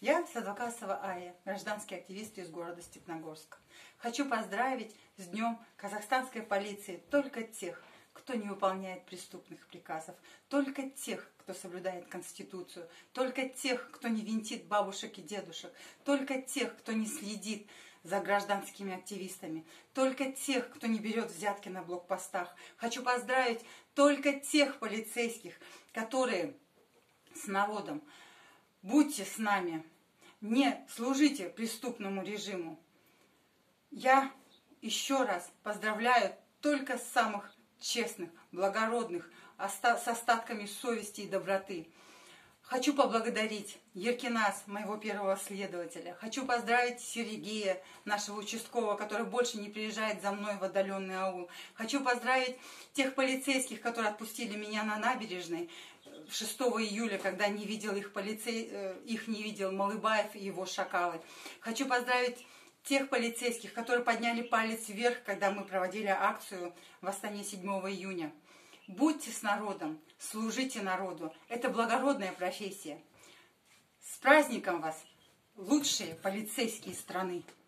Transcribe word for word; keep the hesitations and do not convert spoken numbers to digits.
Я Садвакасова Ая, гражданский активист из города Степногорска. Хочу поздравить с Днем казахстанской полиции только тех, кто не выполняет преступных приказов, только тех, кто соблюдает Конституцию, только тех, кто не винтит бабушек и дедушек, только тех, кто не следит за гражданскими активистами, только тех, кто не берет взятки на блокпостах. Хочу поздравить только тех полицейских, которые с народом. Будьте с нами, не служите преступному режиму. Я еще раз поздравляю только самых честных, благородных, с остатками совести и доброты. Хочу поблагодарить Еркинас, моего первого следователя. Хочу поздравить Сергея, нашего участкового, который больше не приезжает за мной в отдаленный аул. Хочу поздравить тех полицейских, которые отпустили меня на набережной шестого июля, когда не видел их, полицей, их не видел Малыбаев и его шакалы. Хочу поздравить тех полицейских, которые подняли палец вверх, когда мы проводили акцию в Астане седьмого июня. Будьте с народом, служите народу. Это благородная профессия. С праздником вас, лучшие полицейские страны!